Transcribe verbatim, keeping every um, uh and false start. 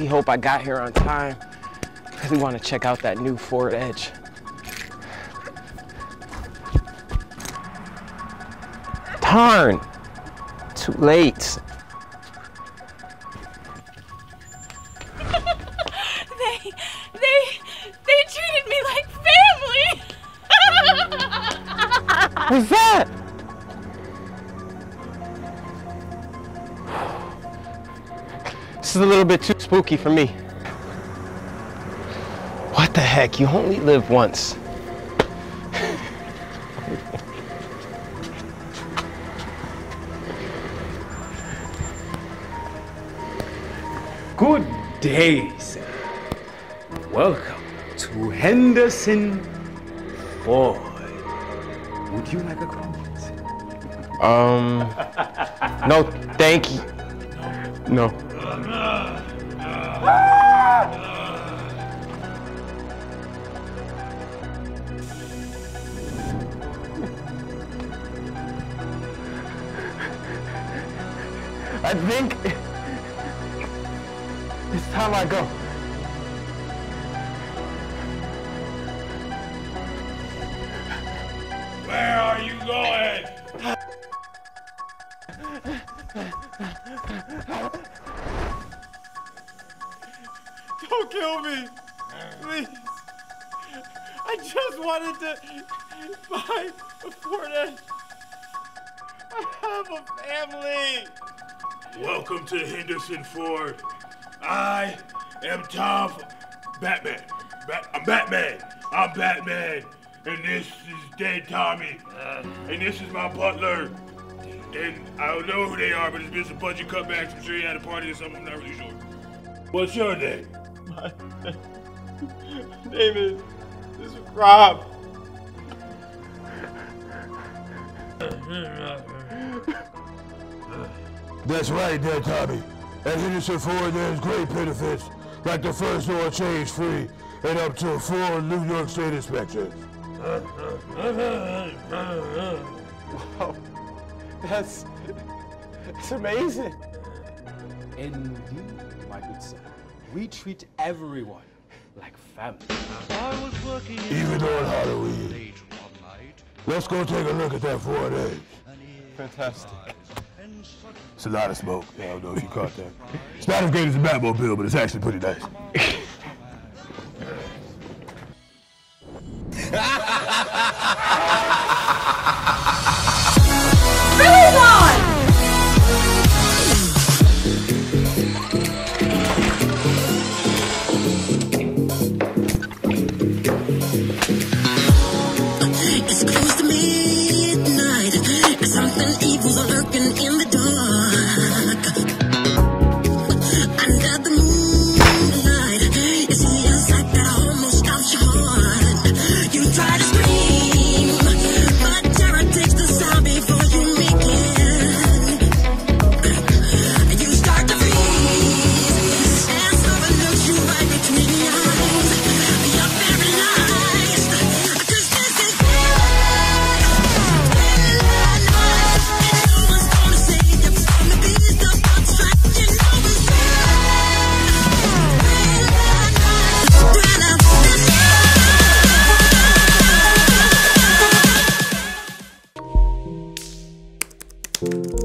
really hope I got here on time. Really want to check out that new Ford Edge. Darn! Too late. they, they, they treated me like family! What's that? This is a little bit too spooky for me. What the heck? You only live once. Good day, sir. Welcome to Henderson Ford. Would you like a coffee, sir? Um, no, thank you. No. I think it's time I go. Where are you going? Don't kill me, please. I just wanted to buy a Ford Edge. I have a family. Welcome to Henderson Ford. I am Tom Batman. Bat I'm Batman. I'm Batman. And this is Dead Tommy. Uh, and this is my butler. And I don't know who they are, but there's been some bunch of cutbacks. I'm sure you had a party or something. I'm not really sure. What's your name? My name is, is Rob. That's right, Dead Tommy. At Henderson Ford, there's great benefits, like the first oil change free and up to four New York State inspections. Wow, that's, that's amazing. Indeed, my good sir. We treat everyone like family. Even on Halloween. Let's go take a look at that Ford Edge. Fantastic. It's a lot of smoke. Yeah, I don't know if you caught that. It's not as great as a Batmobile, but it's actually pretty nice. Really on! It's close to midnight. Something evil's lurking in the dark. Under the moonlight, you see a sight that almost stops your heart. You try to scream, but terror takes the sound before you make it. You start to freeze, and someone looks you right between the eyes. You're paralyzed, 'cause this is you